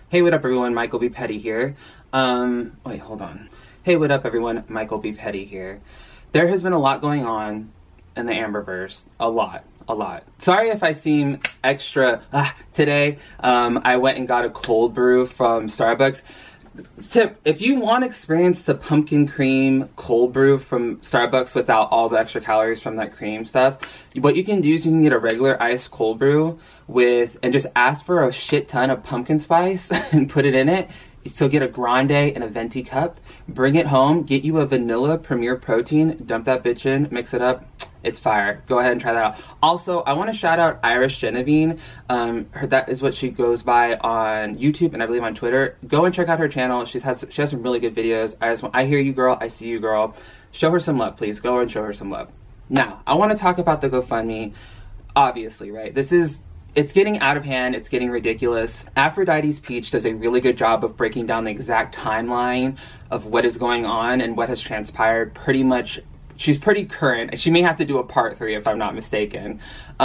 Hey, what up, everyone? MichaelBePetty here. Wait, hold on. Hey, what up, everyone? MichaelBePetty here. There has been a lot going on in the Amberverse. A lot. Sorry if I seem extra today. I went and got a cold brew from Starbucks. Tip, if you want to experience the pumpkin cream cold brew from Starbucks without all the extra calories from that cream stuff, what you can do is you can get a regular iced cold brew and just ask for a shit ton of pumpkin spice and put it in it. So get a grande and a venti cup, bring it home, get you a vanilla Premier Protein, dump that bitch in, mix it up. It's fire. Go ahead and try that out. Also, I want to shout out Irish Genevieve. That is what she goes by on YouTube and I believe on Twitter. Go and check out her channel. She has some really good videos. I hear you, girl. I see you, girl. Show her some love, please. Go and show her some love. Now, I want to talk about the GoFundMe. Obviously, right? It's getting out of hand. It's getting ridiculous. Aphrodite's Peach does a really good job of breaking down the exact timeline of what is going on and what has transpired. Pretty much, she's pretty current. She may have to do a part 3 if I'm not mistaken.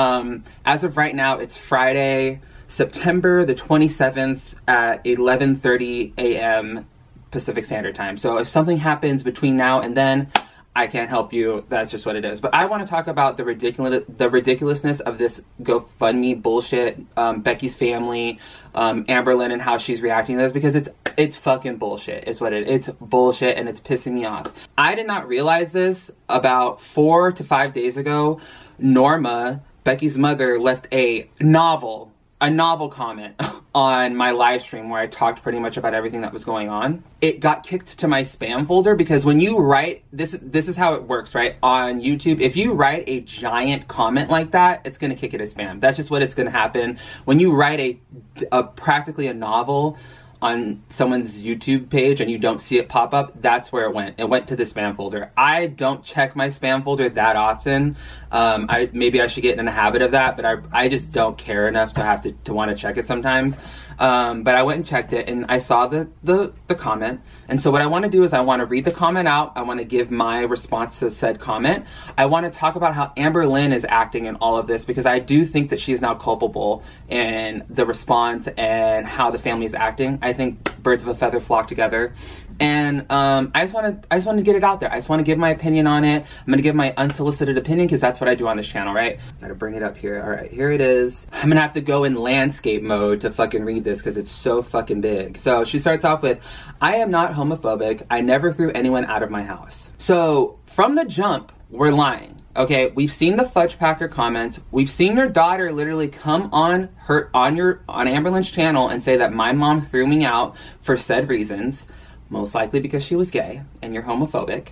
As of right now, it's Friday, September the 27th at 11:30 a.m. Pacific Standard Time. So if something happens between now and then, I can't help you. That's just what it is. But I want to talk about the ridiculousness of this GoFundMe bullshit. Becky's family, Amberlynn, and how she's reacting to this, because it's fucking bullshit. Is what it's bullshit, and it's pissing me off. I did not realize this about 4 to 5 days ago. Norma, Becky's mother, left a novel comment on my live stream where I talked pretty much about everything that was going on. It got kicked to my spam folder because when you write, this is how it works, right? On YouTube, if you write a giant comment like that, it's going to kick it as spam. That's just what it's going to happen. When you write practically a novel on someone's YouTube page and you don't see it pop up, that's where it went. It went to the spam folder. I don't check my spam folder that often. Maybe I should get in the habit of that, but I just don't care enough to have to want to check it sometimes. But I went and checked it and I saw the comment. And so what I want to do is I want to read the comment out. I want to give my response to said comment. I want to talk about how Amberlynn is acting in all of this, because I do think that she is now culpable in the response and how the family is acting. I think birds of a feather flock together. And I just want to get it out there. I just want to give my opinion on it. I'm going to give my unsolicited opinion because that's what I do on this channel, right? Gotta bring it up here. All right, here it is. I'm going to have to go in landscape mode to fucking read this because it's so fucking big. So she starts off with, I am not homophobic. I never threw anyone out of my house. So from the jump, we're lying. Okay, we've seen the Fudge Packer comments. We've seen your daughter literally come on Amberlynn's channel and say that my mom threw me out for said reasons. Most likely because she was gay and you're homophobic.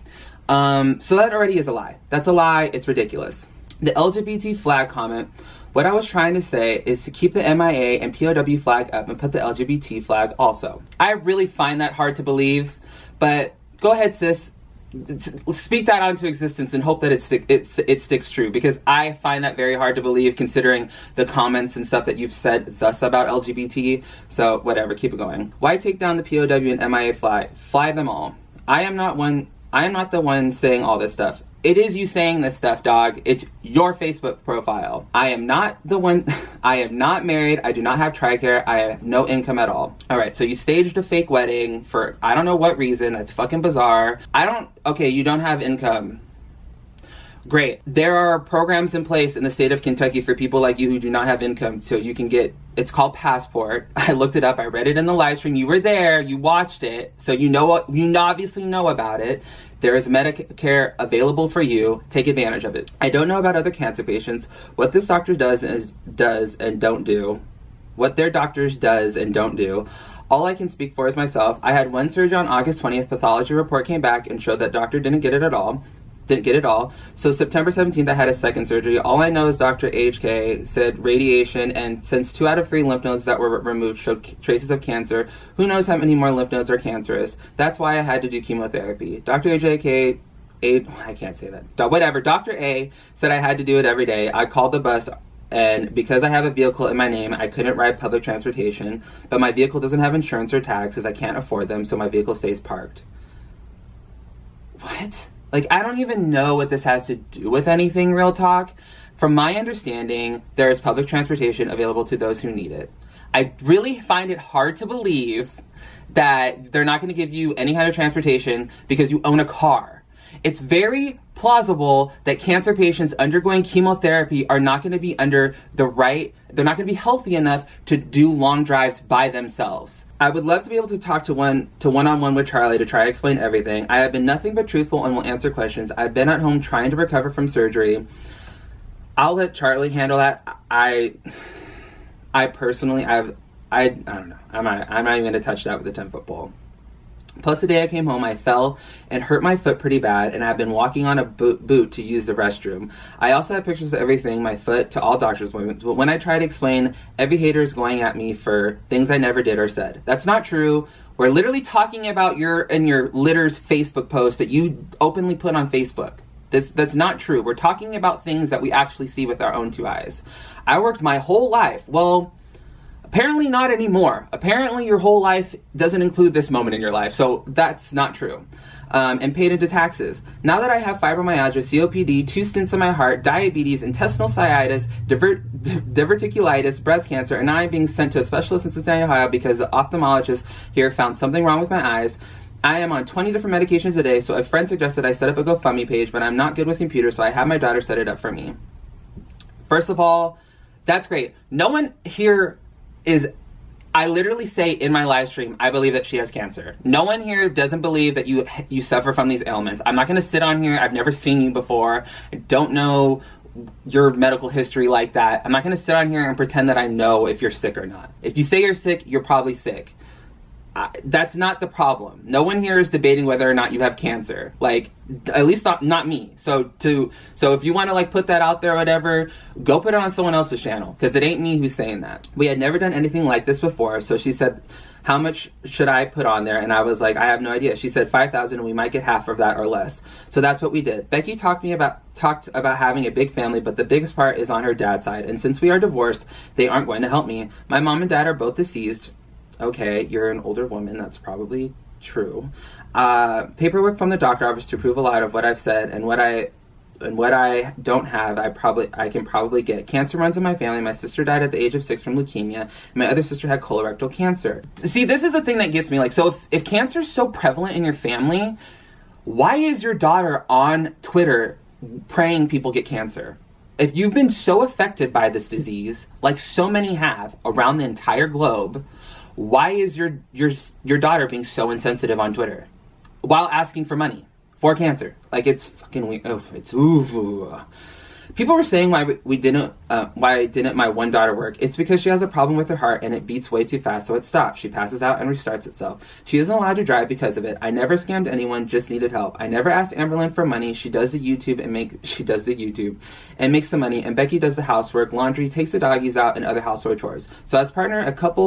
So that already is a lie. That's a lie. It's ridiculous. The LGBT flag comment, what I was trying to say is to keep the MIA and POW flag up and put the LGBT flag also. I really find that hard to believe, but go ahead, sis. Speak that onto existence and hope that it sticks true, because I find that very hard to believe considering the comments and stuff that you've said thus about LGBT. So whatever, keep it going. Why take down the POW and MIA flag? Fly them all. I am not the one saying all this stuff. It is you saying this stuff, dog. It's your Facebook profile. I am not the one. I am not married. I do not have TRICARE. I have no income at all. All right, so you staged a fake wedding for I don't know what reason. That's fucking bizarre. Okay, you don't have income. Great. There are programs in place in the state of Kentucky for people like you who do not have income, so you can get, it's called Passport. I looked it up. I read it in the live stream. You were there. You watched it. So you obviously know about it. There is Medicare available for you. Take advantage of it. I don't know about other cancer patients. What this doctor does and don't do. What their doctors does and don't do. All I can speak for is myself. I had one surgery on August 20th. Pathology report came back and showed that doctor didn't get it at all. So September 17th, I had a second surgery. All I know is Dr. HK said radiation, and since 2 out of 3 lymph nodes that were removed showed traces of cancer, who knows how many more lymph nodes are cancerous. That's why I had to do chemotherapy. Dr. HK, I can't say that. Whatever. Dr. A said I had to do it every day. I called the bus, and because I have a vehicle in my name, I couldn't ride public transportation, but my vehicle doesn't have insurance or taxes. I can't afford them, so my vehicle stays parked. What? Like, I don't even know what this has to do with anything, real talk. From my understanding, there is public transportation available to those who need it. I really find it hard to believe that they're not going to give you any kind of transportation because you own a car. It's very plausible that cancer patients undergoing chemotherapy are not going to be they're not going to be healthy enough to do long drives by themselves. I would love to be able to talk to one-on-one with Charlie to try to explain everything. I have been nothing but truthful and will answer questions. I've been at home trying to recover from surgery. I'll let Charlie handle that. I personally, I don't know. I'm not even going to touch that with a 10-foot pole. Plus, the day I came home, I fell and hurt my foot pretty bad, and I've been walking on a boot to use the restroom. I also have pictures of everything, my foot, to all doctor's appointments, but when I try to explain, every hater is going at me for things I never did or said. That's not true. We're literally talking about your litter's Facebook post that you openly put on Facebook. That's not true. We're talking about things that we actually see with our own two eyes. I worked my whole life. Well, apparently not anymore. Apparently your whole life doesn't include this moment in your life, so that's not true. And paid into taxes. Now that I have fibromyalgia, COPD, 2 stents in my heart, diabetes, intestinal cystitis, diverticulitis, breast cancer, and now I'm being sent to a specialist in Cincinnati, Ohio because the ophthalmologist here found something wrong with my eyes. I am on 20 different medications a day, so a friend suggested I set up a GoFundMe page, but I'm not good with computers, so I have my daughter set it up for me. First of all, that's great. No one here I literally say in my live stream, I believe that she has cancer. No one here doesn't believe that you suffer from these ailments. I'm not going to sit on here. I've never seen you before. I don't know your medical history like that. I'm not going to sit on here and pretend that I know if you're sick or not. If you say you're sick, you're probably sick. That's not the problem. No one here is debating whether or not you have cancer. Like, at least not me. So if you want to like put that out there or whatever, go put it on someone else's channel, because it ain't me who's saying that. We had never done anything like this before, so she said, how much should I put on there? And I was like, I have no idea. She said 5,000 and we might get half of that or less. So that's what we did. Becky talked about having a big family, but the biggest part is on her dad's side. And since we are divorced, they aren't going to help me. My mom and dad are both deceased. Okay, you're an older woman. That's probably true. Paperwork from the doctor office to prove a lot of what I've said, and what I don't have, I can probably get. Cancer runs in my family. My sister died at the age of 6 from leukemia. And my other sister had colorectal cancer. See, this is the thing that gets me. Like, so if cancer is so prevalent in your family, why is your daughter on Twitter praying people get cancer? If you've been so affected by this disease, like so many have around the entire globe, why is your daughter being so insensitive on Twitter while asking for money for cancer? Like, it's fucking weird. People were saying why didn't my one daughter work? It's because she has a problem with her heart and it beats way too fast, so it stops. She passes out and restarts itself. She isn't allowed to drive because of it. I never scammed anyone, just needed help. I never asked Amberlynn for money. She does the YouTube and makes some money, and Becky does the housework, laundry, takes the doggies out, and other household chores. So as partners,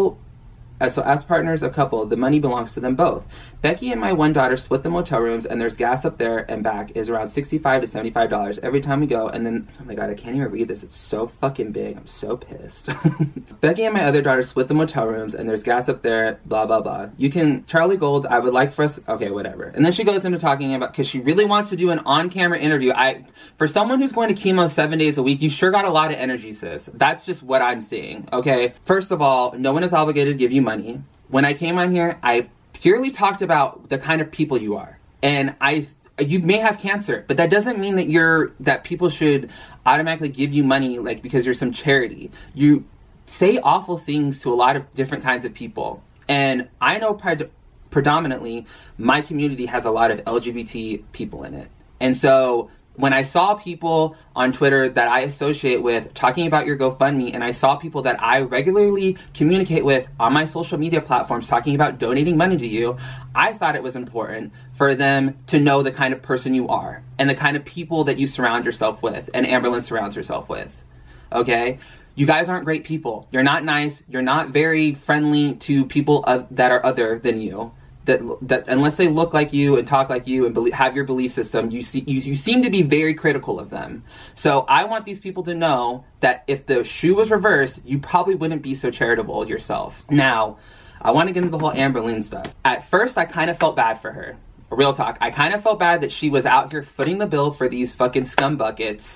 a couple, the money belongs to them both. Becky and my one daughter split the motel rooms, and there's gas up there and back is around $65 to $75 every time we go. And then, oh my god, I can't even read this. It's so fucking big. I'm so pissed. Becky and my other daughter split the motel rooms, and there's gas up there, blah, blah, blah. You can, Charlie Gold, I would like for us, okay, whatever. And then she goes into talking about, because she really wants to do an on-camera interview. For someone who's going to chemo 7 days a week, you sure got a lot of energy, sis. That's just what I'm seeing, okay? First of all, no one is obligated to give you money. When I came on here, I purely talked about the kind of people you are. And you may have cancer, but that doesn't mean that people should automatically give you money, like, because you're some charity. You say awful things to a lot of different kinds of people. And I know predominantly my community has a lot of LGBT people in it. And so when I saw people on Twitter that I associate with talking about your GoFundMe, and I saw people that I regularly communicate with on my social media platforms talking about donating money to you, I thought it was important for them to know the kind of person you are and the kind of people that you surround yourself with and Amberlynn surrounds herself with. Okay? You guys aren't great people. You're not nice. You're not very friendly to people that are other than you. That unless they look like you and talk like you and have your belief system, you seem to be very critical of them. So I want these people to know that if the shoe was reversed, you probably wouldn't be so charitable yourself. Now, I want to get into the whole Amberlynn stuff. At first, I kind of felt bad for her. Real talk. I kind of felt bad that she was out here footing the bill for these fucking scumbuckets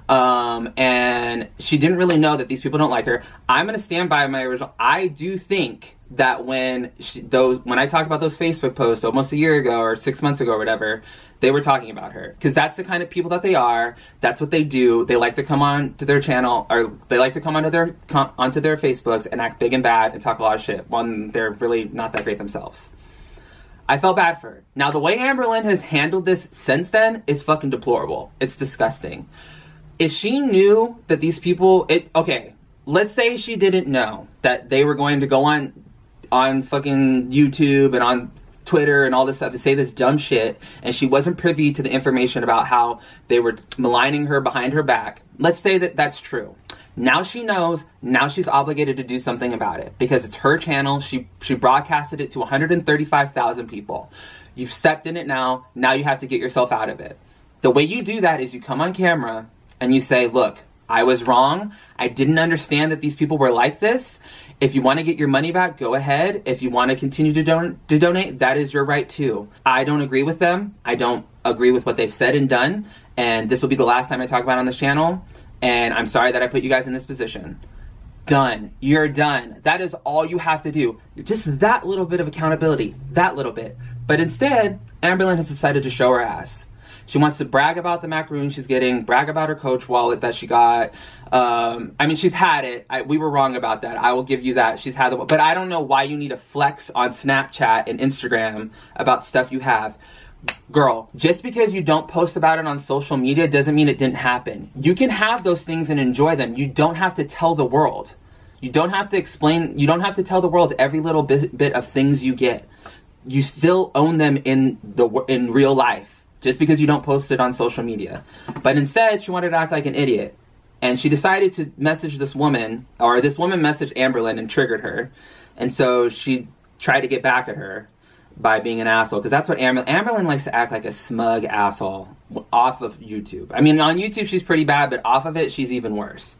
And she didn't really know that these people don't like her. I'm going to stand by my original. I do think that when I talked about those Facebook posts almost a year ago or 6 months ago or whatever, they were talking about her. Because that's the kind of people that they are. That's what they do. They like to come on to their channel, or they like to come onto their Facebooks and act big and bad and talk a lot of shit when they're really not that great themselves. I felt bad for her. Now, the way Amberlynn has handled this since then is fucking deplorable. It's disgusting. If she knew that these people, okay, let's say she didn't know that they were going to go on fucking YouTube and on Twitter and all this stuff to say this dumb shit, and she wasn't privy to the information about how they were maligning her behind her back. Let's say that that's true. Now she knows, now she's obligated to do something about it because it's her channel. She broadcasted it to 135,000 people. You've stepped in it now you have to get yourself out of it. The way you do that is you come on camera and you say, look, I was wrong. I didn't understand that these people were like this. If you want to get your money back, go ahead. If you want to continue to donate, that is your right too. I don't agree with them. I don't agree with what they've said and done. And this will be the last time I talk about it on this channel. And I'm sorry that I put you guys in this position. Done. You're done. That is all you have to do. Just that little bit of accountability. That little bit. But instead, Amberlynn has decided to show her ass. She wants to brag about the macaroon she's getting, brag about her Coach wallet that she got. I mean, she's had it. We were wrong about that. I will give you that. She's had it. But I don't know why you need to flex on Snapchat and Instagram about stuff you have. Girl, just because you don't post about it on social media doesn't mean it didn't happen. You can have those things and enjoy them. You don't have to tell the world. You don't have to explain. You don't have to tell the world every little bit of things you get. You still own them in real life. Just because you don't post it on social media. But instead, she wanted to act like an idiot. And she decided to message this woman, or this woman messaged Amberlynn and triggered her. And so she tried to get back at her by being an asshole. Because that's what Amberlynn likes to act like a smug asshole off of YouTube. I mean, on YouTube she's pretty bad, but off of it she's even worse.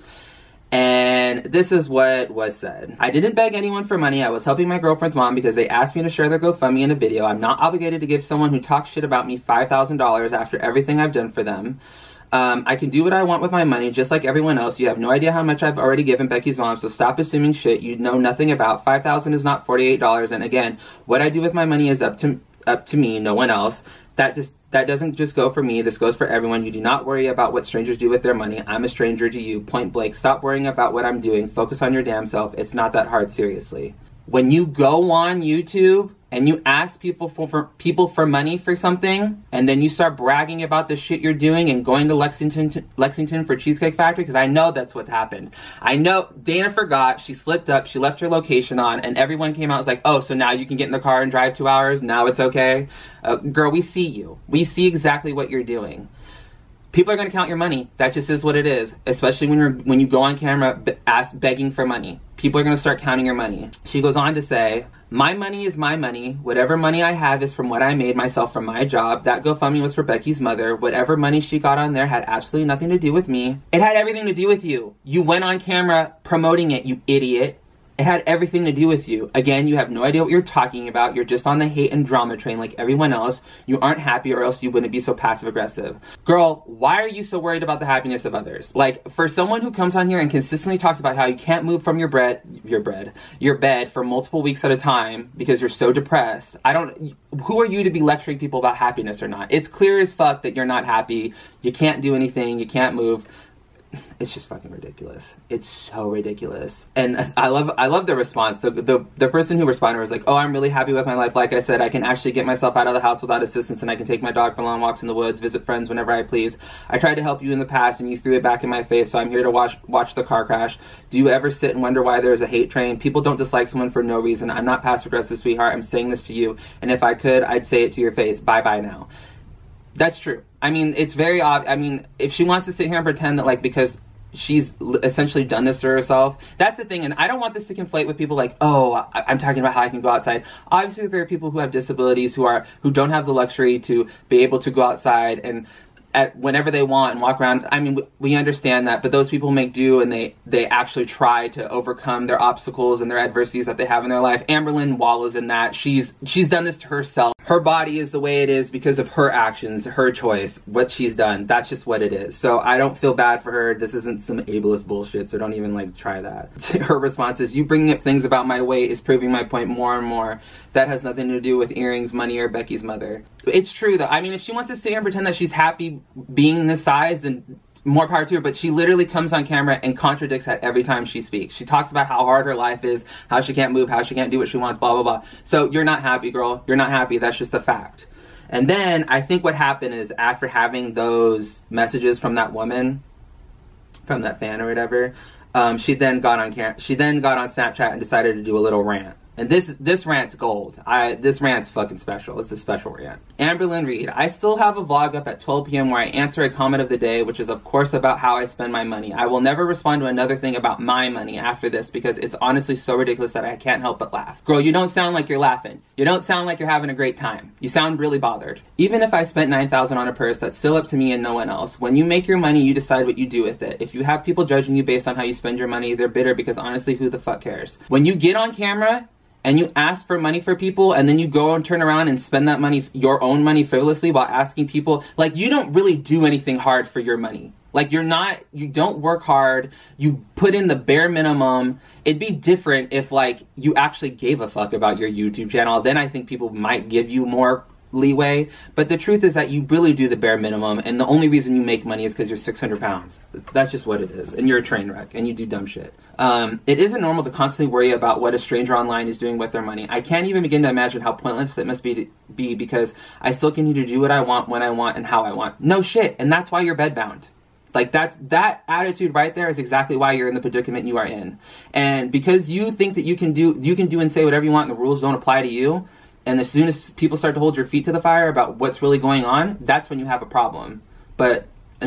And this is what was said. I didn't beg anyone for money. I was helping my girlfriend's mom because they asked me to share their GoFundMe in a video. I'm not obligated to give someone who talks shit about me $5,000 after everything I've done for them. I can do what I want with my money just like everyone else. You have no idea how much I've already given Becky's mom, so stop assuming shit you know nothing about. $5,000 is not $48. And again, what I do with my money is up to me, no one else. That doesn't just go for me. This goes for everyone. You do not worry about what strangers do with their money. I'm a stranger to you. Point blank. Stop worrying about what I'm doing. Focus on your damn self. It's not that hard, seriously. When you go on YouTube and you ask people for money for something, and then you start bragging about the shit you're doing and going to Lexington for Cheesecake Factory, because I know that's what happened. I know Dana forgot. She slipped up. She left her location on, and everyone came out and was like, oh, so now you can get in the car and drive 2 hours? Now it's okay? Girl, we see you. We see exactly what you're doing. People are going to count your money. That just is what it is. Especially when you go on camera begging for money. People are going to start counting your money. She goes on to say, my money is my money. Whatever money I have is from what I made myself from my job. That GoFundMe was for Becky's mother. Whatever money she got on there had absolutely nothing to do with me. It had everything to do with you. You went on camera promoting it, you idiot. It had everything to do with you. Again, you have no idea what you're talking about. You're just on the hate and drama train like everyone else. You aren't happy, or else you wouldn't be so passive-aggressive. Girl, why are you so worried about the happiness of others? Like, for someone who comes on here and consistently talks about how you can't move from your bed for multiple weeks at a time because you're so depressed, who are you to be lecturing people about happiness or not? It's clear as fuck that you're not happy. You can't do anything. You can't move. It's just fucking ridiculous. It's so ridiculous. And I love the response. The person who responded was like, oh, I'm really happy with my life. Like I said, I can actually get myself out of the house without assistance, and I can take my dog for long walks in the woods, visit friends whenever I please. I tried to help you in the past and you threw it back in my face, so I'm here to watch the car crash. Do you ever sit and wonder why there's a hate train? People don't dislike someone for no reason. I'm not passive aggressive, sweetheart. I'm saying this to you, and if I could, I'd say it to your face. Bye-bye now. That's true. I mean, it's very odd. I mean, if she wants to sit here and pretend that, like, because she's essentially done this to herself, that's the thing. And I don't want this to conflate with people like, oh, I'm talking about how I can go outside. Obviously, there are people who have disabilities who don't have the luxury to be able to go outside and whenever they want and walk around. I mean, we understand that, but those people make do, and they actually try to overcome their obstacles and their adversities that they have in their life. Amberlynn wallows in that. She's done this to herself. her body is the way it is because of her actions, her choice, what she's done. That's just what it is. So I don't feel bad for her. This isn't some ableist bullshit, so don't even like try that. Her response is, you bringing up things about my weight is proving my point more and more. That has nothing to do with earrings, money, or Becky's mother. It's true though. I mean, if she wants to sit here and pretend that she's happy being this size, then more power to her, but she literally comes on camera and contradicts that every time she speaks. She talks about how hard her life is, how she can't move, how she can't do what she wants, blah, blah, blah. So you're not happy, girl. You're not happy. That's just a fact. And then I think what happened is, after having those messages from that woman, from that fan or whatever, she then got on Snapchat and decided to do a little rant. And this rant's gold. This rant's fucking special. It's a special rant. Amberlynn Reid. I still have a vlog up at 12 p.m. where I answer a comment of the day, which is of course about how I spend my money. I will never respond to another thing about my money after this because it's honestly so ridiculous that I can't help but laugh. Girl, you don't sound like you're laughing. You don't sound like you're having a great time. You sound really bothered. Even if I spent $9,000 on a purse, that's still up to me and no one else. When you make your money, you decide what you do with it. If you have people judging you based on how you spend your money, they're bitter because honestly, who the fuck cares? When you get on camera and you ask for money for people, and then you go and turn around and spend that money, your own money, frivolously while asking people, like, you don't really do anything hard for your money. Like, you don't work hard, you put in the bare minimum. It'd be different if, like, you actually gave a fuck about your YouTube channel. Then I think people might give you more leeway. But the truth is that you really do the bare minimum, and the only reason you make money is because you're 600 pounds. That's just what it is. And you're a train wreck, and you do dumb shit. It isn't normal to constantly worry about what a stranger online is doing with their money. I can't even begin to imagine how pointless it must be because I still continue to do what I want, when I want, and how I want. No shit. And that's why you're bedbound. Like, that attitude right there is exactly why you're in the predicament you are in. And because you think that you can do and say whatever you want and the rules don't apply to you, and as soon as people start to hold your feet to the fire about what's really going on, that's when you have a problem. But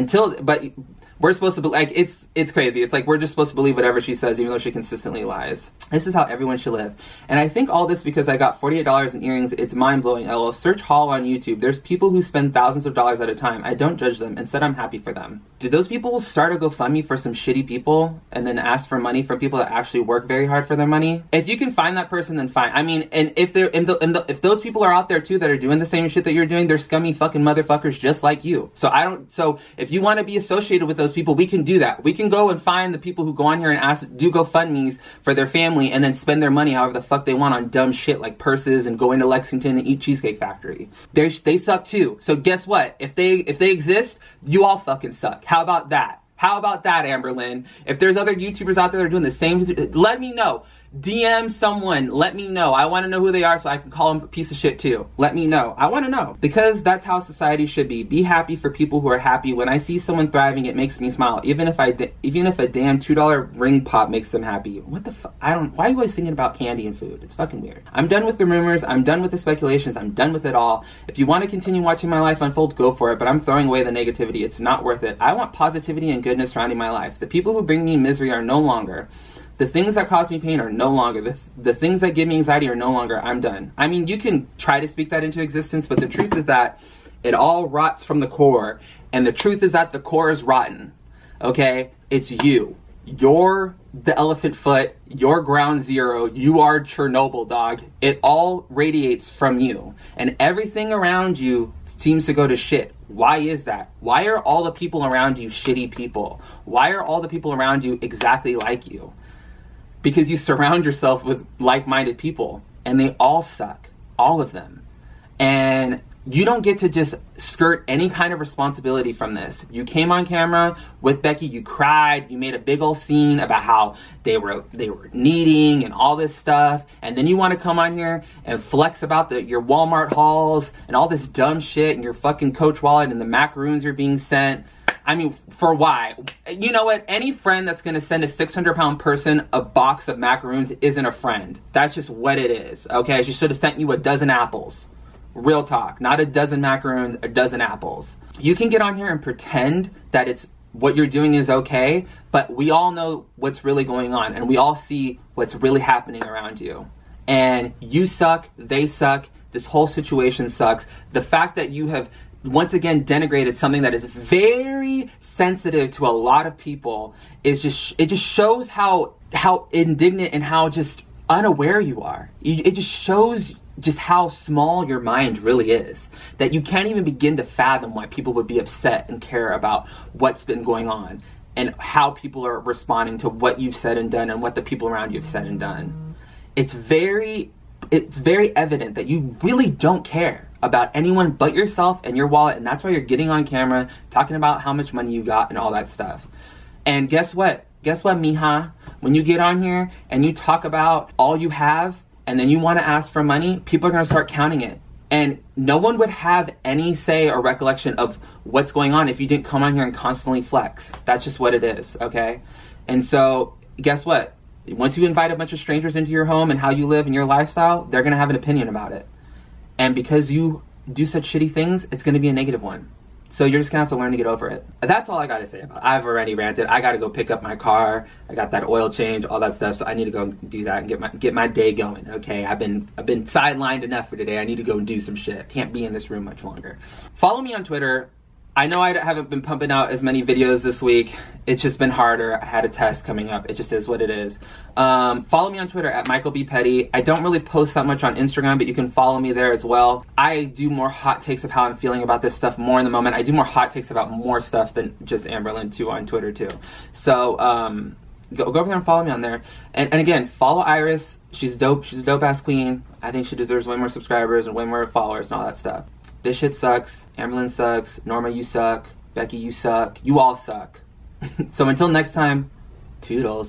we're supposed to be like, it's crazy. It's like we're just supposed to believe whatever she says, even though she consistently lies. This is how everyone should live. And I think all this because I got $48 in earrings. It's mind-blowing. LOL. Search haul on YouTube. There's people who spend thousands of dollars at a time. I don't judge them. Instead, I'm happy for them. Did those people start a GoFundMe for some shitty people and then ask for money from people that actually work very hard for their money? If you can find that person, then fine. I mean, and if if those people are out there too that are doing the same shit that you're doing, they're scummy fucking motherfuckers just like you. So if you want to be associated with those people, we can do that. We can go and find the people who go on here and do GoFundMes for their family and then spend their money however the fuck they want on dumb shit like purses and going to Lexington and eat Cheesecake Factory. They suck too. So guess what? If they exist, you all fucking suck. How about that? How about that, Amberlynn? If there's other YouTubers out there that are doing the same, let me know. DM someone, let me know. I want to know who they are so I can call them a piece of shit too. Let me know. I want to know. Because that's how society should be. Be happy for people who are happy. When I see someone thriving, it makes me smile. Even if a damn $2 ring pop makes them happy. What the fuck? Why are you always thinking about candy and food? It's fucking weird. I'm done with the rumors. I'm done with the speculations. I'm done with it all. If you want to continue watching my life unfold, go for it. But I'm throwing away the negativity. It's not worth it. I want positivity and goodness surrounding my life. The people who bring me misery are no longer. The things that cause me pain are no longer. The things that give me anxiety are no longer. I'm done. I mean, you can try to speak that into existence, but the truth is that it all rots from the core. And the truth is that the core is rotten. Okay? It's you. You're the elephant foot. You're ground zero. You are Chernobyl, dog. It all radiates from you. And everything around you seems to go to shit. Why is that? Why are all the people around you shitty people? Why are all the people around you exactly like you? Because you surround yourself with like-minded people, and they all suck. All of them. And you don't get to just skirt any kind of responsibility from this. You came on camera with Becky, you cried, you made a big old scene about how they were needing and all this stuff, and then you want to come on here and flex about your Walmart hauls and all this dumb shit and your fucking Coach wallet and the macaroons you're being sent. I mean, for why? You know what? Any friend that's going to send a 600-pound person a box of macaroons isn't a friend. That's just what it is, okay? She should have sent you a dozen apples. Real talk. Not a dozen macaroons, a dozen apples. You can get on here and pretend that it's what you're doing is okay, but we all know what's really going on, and we all see what's really happening around you. And you suck, they suck, this whole situation sucks. The fact that you have once again denigrated something that is very sensitive to a lot of people is just shows how indignant and how just unaware you are. It just shows just how small your mind really is, that you can't even begin to fathom why people would be upset and care about what's been going on and how people are responding to what you've said and done and what the people around you have said and done. It's very evident that you really don't care about anyone but yourself and your wallet, and that's why you're getting on camera talking about how much money you got and all that stuff. And guess what? Guess what, mija? When you get on here and you talk about all you have and then you want to ask for money, people are going to start counting it. And no one would have any say or recollection of what's going on if you didn't come on here and constantly flex. That's just what it is, okay? And so, guess what? Once you invite a bunch of strangers into your home and how you live and your lifestyle, they're going to have an opinion about it. And because you do such shitty things, it's going to be a negative one. So you're just going to have to learn to get over it. That's all I got to say about it. I've already ranted. I got to go pick up my car. I got that oil change, all that stuff. So I need to go do that and get my day going. Okay, I've been sidelined enough for today. I need to go and do some shit. Can't be in this room much longer. Follow me on Twitter. I know I haven't been pumping out as many videos this week. It's just been harder. I had a test coming up. It just is what it is. Follow me on Twitter at MichaelBePetty. I don't really post that much on Instagram, but you can follow me there as well. I do more hot takes of how I'm feeling about this stuff more in the moment. I do more hot takes about more stuff than just Amberlynn too on Twitter too. So go over there and follow me on there. And again, follow Iris. She's dope. She's a dope ass queen. I think she deserves way more subscribers and way more followers and all that stuff. This shit sucks. Amberlynn sucks. Norma, you suck. Becky, you suck. You all suck. So until next time, toodles.